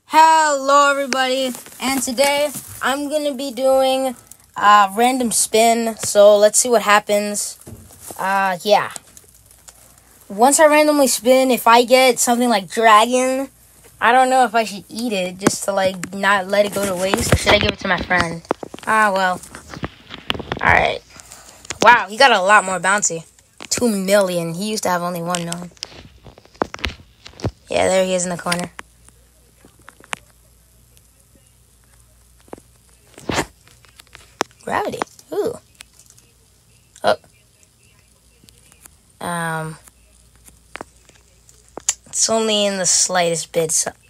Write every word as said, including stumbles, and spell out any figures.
Hello everybody, and today I'm going to be doing a random spin, so let's see what happens. Uh, yeah. Once I randomly spin, if I get something like dragon, I don't know if I should eat it just to like not let it go to waste, or should I give it to my friend? Ah, well. Alright. Wow, he got a lot more bounty. Two million. He used to have only one million. Yeah, there he is in the corner. Gravity. Ooh. Oh. Um. It's only in the slightest bit. So